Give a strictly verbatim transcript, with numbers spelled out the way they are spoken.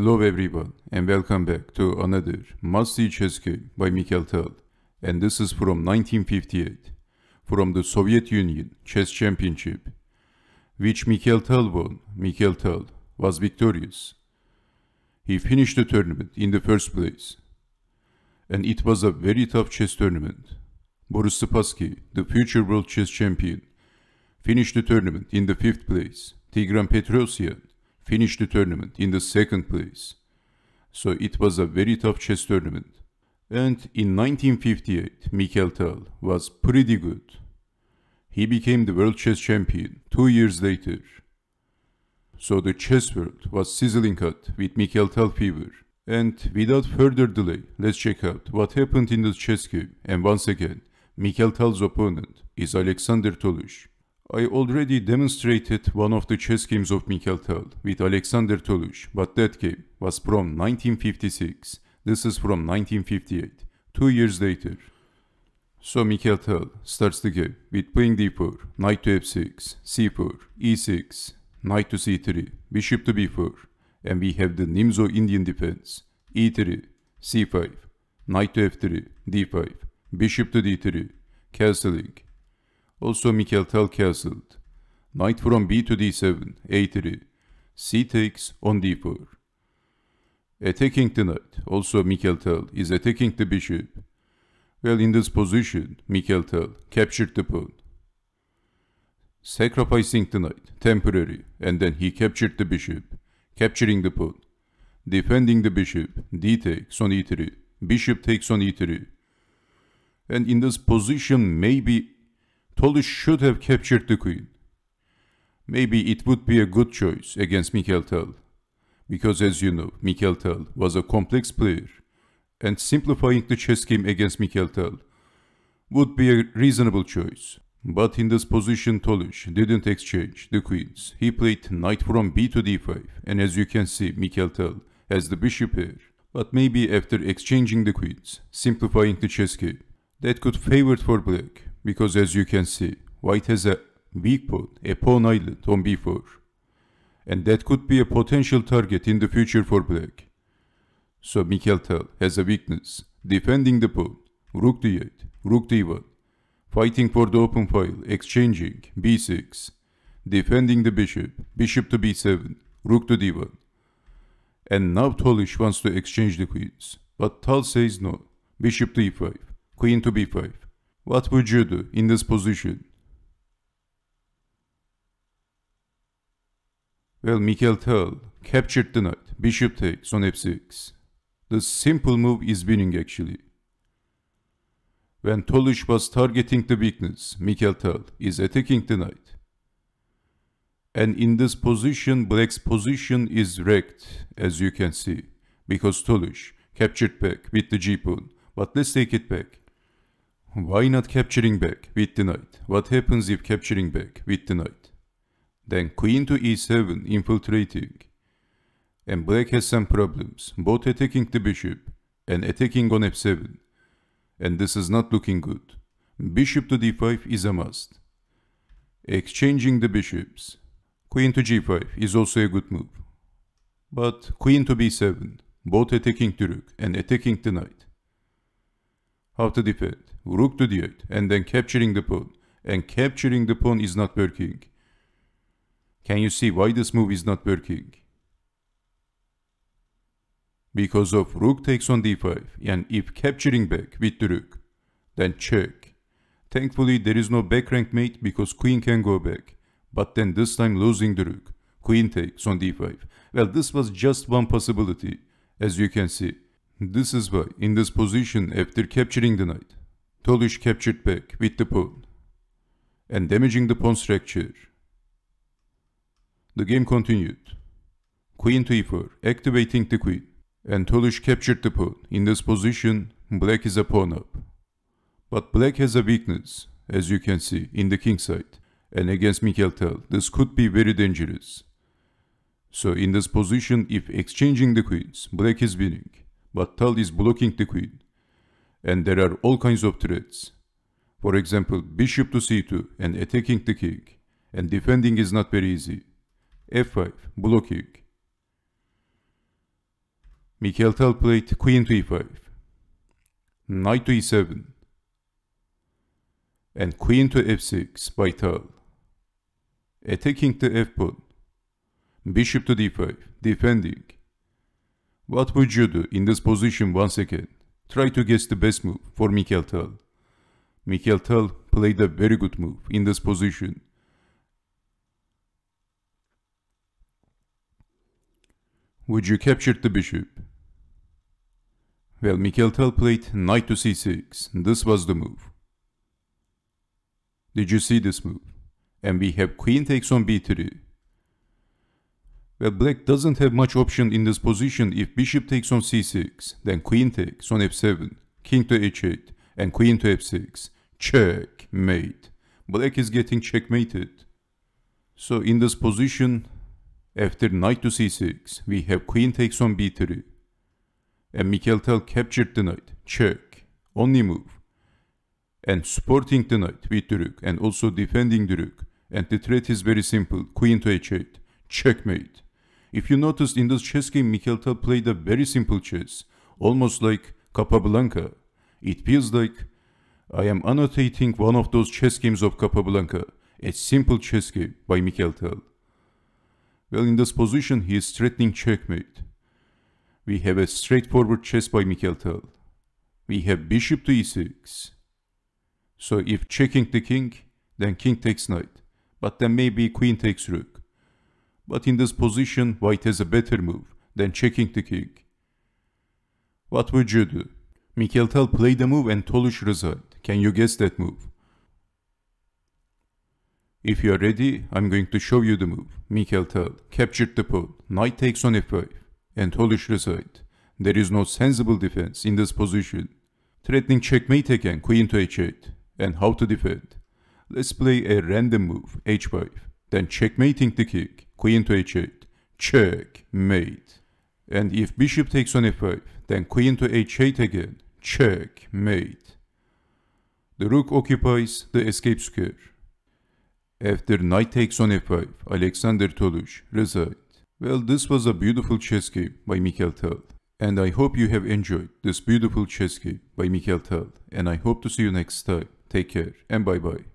Hello everyone and welcome back to another must-see chess game by Mikhail Tal, and this is from nineteen fifty-eight, from the Soviet Union Chess Championship, which Mikhail Tal won. Mikhail Tal was victorious. He finished the tournament in the first place, and it was a very tough chess tournament. Boris Spassky, the future world chess champion, finished the tournament in the fifth place. Tigran Petrosyan finished the tournament in the second place. So it was a very tough chess tournament. And in nineteen fifty-eight, Mikhail Tal was pretty good. He became the world chess champion two years later. So the chess world was sizzling hot with Mikhail Tal fever. And without further delay, let's check out what happened in the chess game. And once again, Mikhail Tal's opponent is Alexander Tolush. I already demonstrated one of the chess games of Mikhail Tal with Alexander Tolush, but that game was from nineteen fifty-six. This is from nineteen fifty-eight, two years later. So Mikhail Tal starts the game with playing d four, knight to f six, c four, e six, knight to c three, bishop to b four, and we have the Nimzo Indian defense, e three, c five, knight to f three, d five, bishop to d three, castling. Also Mikhail Tal castled. Knight from b to d seven, a three, c takes on d four. Attacking the knight. Also Mikhail Tal is attacking the bishop. Well, in this position, Mikhail Tal captured the pawn, sacrificing the knight, temporary, and then he captured the bishop, capturing the pawn, defending the bishop, d takes on e three, bishop takes on e three. And in this position, maybe Tolush should have captured the queen. Maybe it would be a good choice against Mikhail Tal, because as you know, Mikhail Tal was a complex player, and simplifying the chess game against Mikhail Tal would be a reasonable choice. But in this position, Tolush didn't exchange the queens. He played knight from b to d five, and as you can see, Mikhail Tal has the bishop here. But maybe after exchanging the queens, simplifying the chess game, that could favor for black. Because as you can see, white has a weak pawn, a pawn island on b four. And that could be a potential target in the future for black. So Mikhail Tal has a weakness, defending the pawn, rook d eight, rook d one, fighting for the open file, exchanging b six, defending the bishop, bishop to b seven, rook to d one. And now Tolush wants to exchange the queens, but Tal says no, bishop to e five, queen to b five. What would you do in this position? Well, Mikhail Tal captured the knight, bishop takes on f six. The simple move is winning actually. When Tolush was targeting the weakness, Mikhail Tal is attacking the knight. And in this position, black's position is wrecked, as you can see, because Tolush captured back with the g-pawn. But let's take it back. Why not capturing back with the knight? What happens if capturing back with the knight? Then queen to e seven infiltrating. And black has some problems, both attacking the bishop and attacking on f seven. And this is not looking good. Bishop to d five is a must. Exchanging the bishops. Queen to g five is also a good move. But queen to b seven, both attacking the rook and attacking the knight. How to defend? Rook to d eight and then capturing the pawn. And capturing the pawn is not working. Can you see why this move is not working? Because of rook takes on d five, and if capturing back with the rook, then check. Thankfully there is no back rank mate because queen can go back. But then this time losing the rook. Queen takes on d five. Well, this was just one possibility, as you can see. This is why, in this position, after capturing the knight, Tolush captured back with the pawn and damaging the pawn structure. The game continued. Queen to e four, activating the queen, and Tolush captured the pawn. In this position, black is a pawn up. But black has a weakness, as you can see, in the king side, and against Mikhail Tal, this could be very dangerous. So in this position, if exchanging the queens, black is winning. But Tal is blocking the queen. And there are all kinds of threats. For example, bishop to c two and attacking the king. And defending is not very easy. f five, blocking. Mikhail Tal played queen to e five, knight to e seven, and queen to f six by Tal, attacking the f-pawn, bishop to d five, defending. What would you do in this position once again? Try to guess the best move for Mikhail Tal. Mikhail Tal played a very good move in this position. Would you capture the bishop? Well, Mikhail Tal played knight to c six. This was the move. Did you see this move? And we have queen takes on b three. Well, black doesn't have much option in this position. If bishop takes on c six, then queen takes on f seven, king to h eight, and queen to f six. Checkmate. Black is getting checkmated. So in this position, after knight to c six, we have queen takes on b three. And Mikhail Tal captured the knight. Check. Only move. And supporting the knight with the rook, and also defending the rook. And the threat is very simple. Queen to h eight. Checkmate. If you noticed in this chess game, Mikhail Tal played a very simple chess, almost like Capablanca. It feels like I am annotating one of those chess games of Capablanca, a simple chess game by Mikhail Tal. Well, in this position, he is threatening checkmate. We have a straightforward chess by Mikhail Tal. We have bishop to e six. So if checking the king, then king takes knight, but then maybe queen takes rook. But in this position, white has a better move than checking the king. What would you do? Mikhail Tal played a move and Tolush resigned. Can you guess that move? If you are ready, I'm going to show you the move. Mikhail Tal captured the pawn, knight takes on f five, and Tolush resigned. There is no sensible defense in this position. Threatening checkmate again, queen to h eight. And how to defend? Let's play a random move, h five. Then checkmating the king, queen to h eight, checkmate. And if bishop takes on f five, then queen to h eight again, checkmate. The rook occupies the escape square. After knight takes on f five, Alexander Tolush resigned. Well, this was a beautiful chess game by Mikhail Tal. And I hope you have enjoyed this beautiful chess game by Mikhail Tal. And I hope to see you next time. Take care and bye bye.